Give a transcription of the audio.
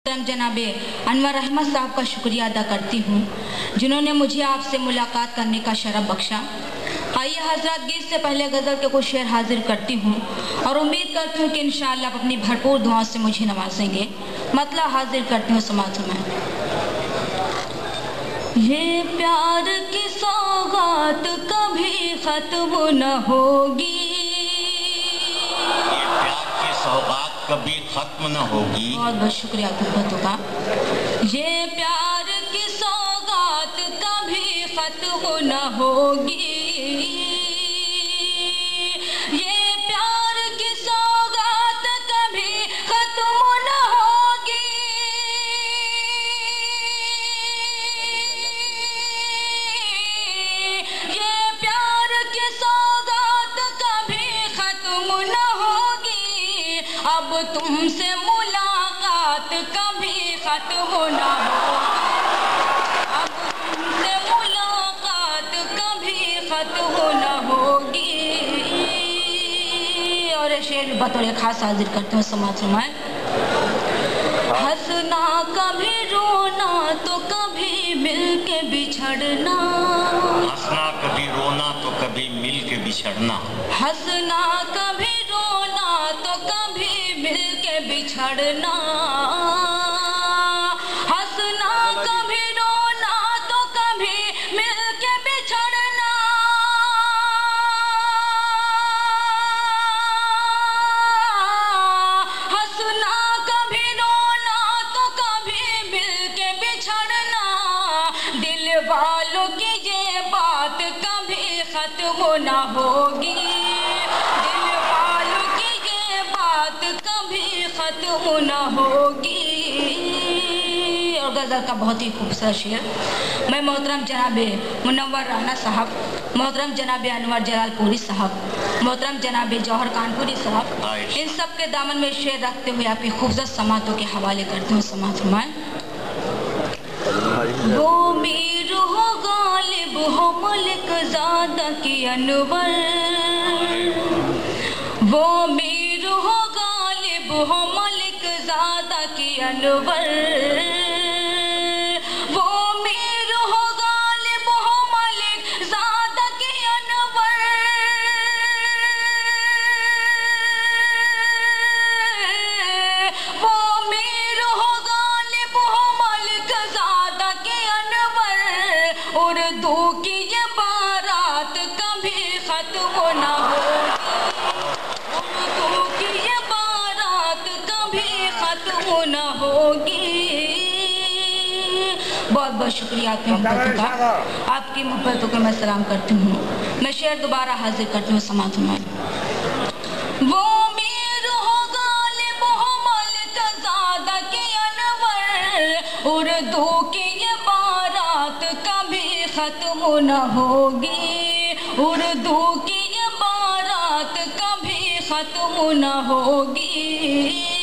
जनाब अनवर अहमद साहब का शुक्रिया अदा करती हूँ जिन्होंने मुझे आपसे मुलाकात करने का शरफ बख्शा। आइए हजरत, गीत से पहले गज़ल के कुछ शेर हाजिर करती हूँ और उम्मीद करती हूँ कि इंशाअल्लाह आप अपनी भरपूर दुआओं से मुझे नवाजेंगे। मतलब हाजिर करती हूँ समात में। ये प्यार की सौगात कभी ख़त्म न होगी, ये प्यार की सौगात कभी खत्म न होगी। बहुत बहुत शुक्रिया मोहब्बतों का। ये प्यार की सौगात कभी खत्म न होगी, ये प्यार की सौगात कभी खत्म न होगी। ये प्यार की सौगात कभी खत्म न होगी, अब तुमसे मुलाकात कभी खत्म न होगी, अब तुमसे मुलाकात कभी खत्म न होगी। और ये शेर बतौर खास हाजिर करते हैं समाज में। हंसना कभी रोना तो कभी मिल के बिछड़ना, हंसना कभी रोना तो कभी मिल के बिछड़ना, हंसना कभी रोना तो कभी मिल के बिछड़ना, हंसना कभी रोना तो कभी मिल के बिछड़ना। हंसना कभी रोना तो कभी मिल के बिछड़ना, दिल वालों की ये बात कभी खत्म ना होगी, दिल वालों की ये बात कभी खत्म ना होगी। और गज़ल का बहुत ही खूबसूरत शेर मैं मोहतरम जनाब मुनव्वर राना साहब, मोहतरम जनाब अनवर जलालपुरी साहब, मोहतरम जनाब जौहर कानपुरी साहब, इन सब के दामन में शेर रखते हुए आपकी खूबसूरत समातों के हवाले करते हूँ। समात फरमाएं। वो मीर हो गालिब हो मलिक ज़ादा की अनवर, वो मीर हो गालिब हो मलिक ज़ादा की अनवर, वो मीर हो गालिब हो मलिक ज़ादा की अनवर, वो मीर हो गालिब हो मलिक ज़ादा की अनवर। उर्दू की ये बारात कभी खत्म ना होगी, उर्दू की ये बारात कभी खत्म ना होगी। बहुत बहुत शुक्रिया आपकी मोहब्बतों का, आपकी मोहब्बतों को मैं सलाम करती हूँ। मैं शेर दोबारा हाजिर करती हूँ समात में। वो मीर हो गालिब हो मलिक ज़ादा की अनवर, उर्दू की ये बारात कभी खत्म न होगी, उर्दू की ये बारात कभी खत्म न होगी।